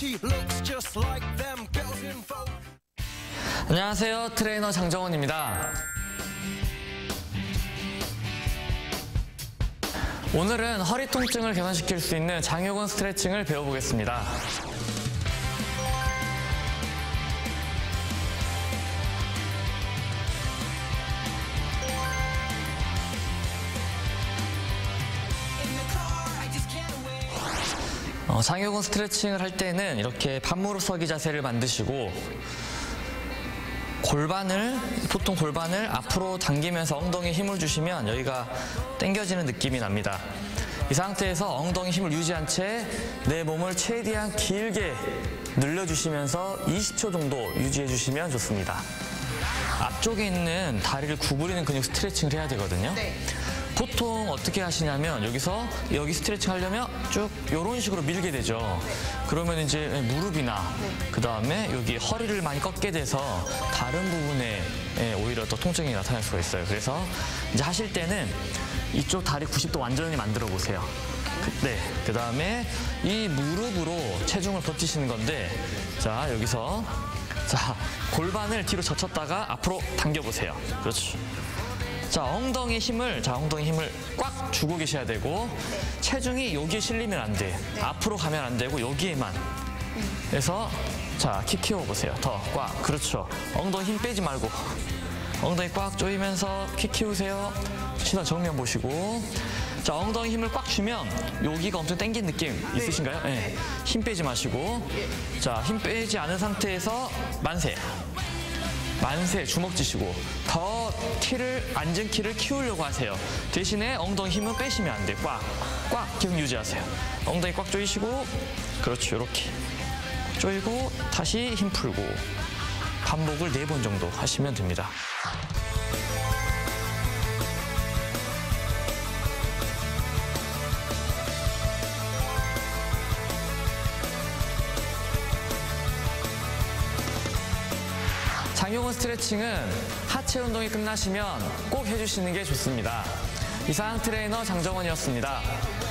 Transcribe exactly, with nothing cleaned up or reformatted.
안녕하세요, 트레이너 장정원입니다. 오늘은 허리 통증을 개선시킬 수 있는 장요근 스트레칭을 배워보겠습니다. 어, 장요근 스트레칭을 할 때는 이렇게 반무릎 서기 자세를 만드시고 골반을, 보통 골반을 앞으로 당기면서 엉덩이에 힘을 주시면 여기가 당겨지는 느낌이 납니다. 이 상태에서 엉덩이 힘을 유지한 채 내 몸을 최대한 길게 늘려주시면서 이십 초 정도 유지해 주시면 좋습니다. 앞쪽에 있는 다리를 구부리는 근육 스트레칭을 해야 되거든요. 네. 보통 어떻게 하시냐면 여기서 여기 스트레칭 하려면 쭉 이런 식으로 밀게 되죠. 네. 그러면 이제 무릎이나 네. 그 다음에 여기 허리를 많이 꺾게 돼서 다른 부분에 오히려 더 통증이 나타날 수가 있어요. 그래서 이제 하실 때는 이쪽 다리 구십 도 완전히 만들어 보세요. 그, 네. 그 다음에 이 무릎으로 체중을 버티시는 건데, 자, 여기서 자, 골반을 뒤로 젖혔다가 앞으로 당겨보세요. 그렇죠. 자, 엉덩이 힘을, 자, 엉덩이 힘을 꽉 주고 계셔야 되고, 네. 체중이 여기에 실리면 안 돼. 네. 앞으로 가면 안 되고, 여기에만. 음. 그래서, 자, 키 키워보세요. 더 꽉. 그렇죠. 엉덩이 힘 빼지 말고. 엉덩이 꽉 조이면서 키 키우세요. 시선 정면 보시고. 자, 엉덩이 힘을 꽉 주면 여기가 엄청 당긴 느낌 네. 있으신가요? 네. 힘 빼지 마시고. 네. 자, 힘 빼지 않은 상태에서 만세. 만세, 주먹 쥐시고 더 키를, 앉은 키를 키우려고 하세요. 대신에 엉덩이 힘은 빼시면 안 돼요. 꽉, 꽉 계속 유지하세요. 엉덩이 꽉 조이시고, 그렇죠, 이렇게 조이고 다시 힘 풀고 반복을 네 번 정도 하시면 됩니다. 장요근 스트레칭은 하체 운동이 끝나시면 꼭 해주시는 게 좋습니다. 이상 트레이너 장정원이었습니다.